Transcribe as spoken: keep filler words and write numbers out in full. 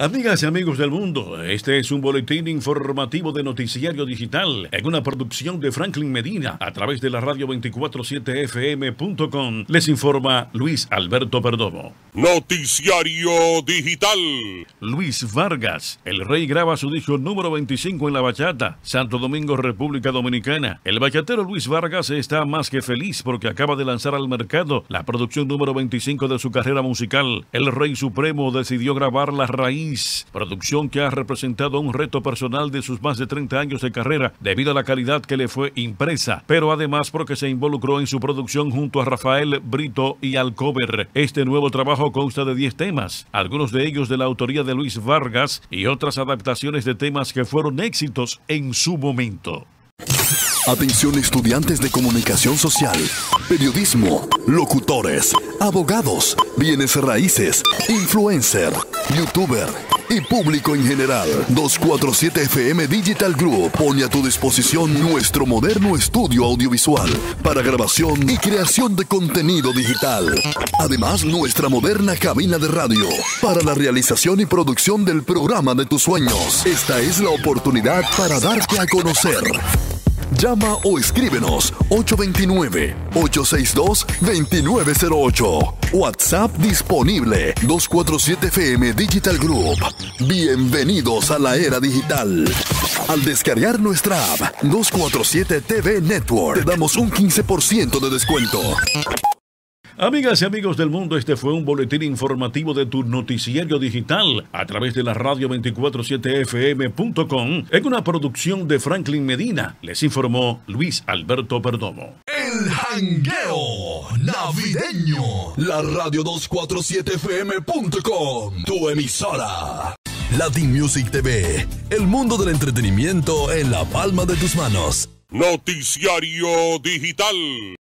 Amigas y amigos del mundo, este es un boletín informativo de Noticiario Digital en una producción de Franklin Medina a través de la radio veinticuatro siete F M punto com. Les informa Luis Alberto Perdomo. Noticiario Digital. Luis Vargas, el rey graba su disco número veinticinco en la bachata, Santo Domingo, República Dominicana. El bachatero Luis Vargas está más que feliz porque acaba de lanzar al mercado la producción número veinticinco de su carrera musical. El Rey Supremo decidió grabar La Raíz, producción que ha representado un reto personal de sus más de treinta años de carrera debido a la calidad que le fue impresa, pero además porque se involucró en su producción junto a Rafael Brito y Alcover. Este nuevo trabajo consta de diez temas, algunos de ellos de la autoría de Luis Vargas y otras adaptaciones de temas que fueron éxitos en su momento. Atención estudiantes de comunicación social, periodismo, locutores, abogados, bienes raíces, influencer, youtuber y público en general. doscientos cuarenta y siete F M Digital Group pone a tu disposición nuestro moderno estudio audiovisual para grabación y creación de contenido digital. Además, nuestra moderna cabina de radio para la realización y producción del programa de tus sueños. Esta es la oportunidad para darte a conocer. Llama o escríbenos ocho dos nueve, ocho seis dos, dos nueve cero ocho. WhatsApp disponible doscientos cuarenta y siete F M Digital Group. Bienvenidos a la era digital. Al descargar nuestra app doscientos cuarenta y siete T V Network, te damos un quince por ciento de descuento. Amigas y amigos del mundo, este fue un boletín informativo de tu Noticiario Digital a través de la radio veinticuatro siete F M punto com en una producción de Franklin Medina. Les informó Luis Alberto Perdomo. El jangueo navideño. La radio doscientos cuarenta y siete F M punto com, tu emisora. Latin Music T V, el mundo del entretenimiento en la palma de tus manos. Noticiario Digital.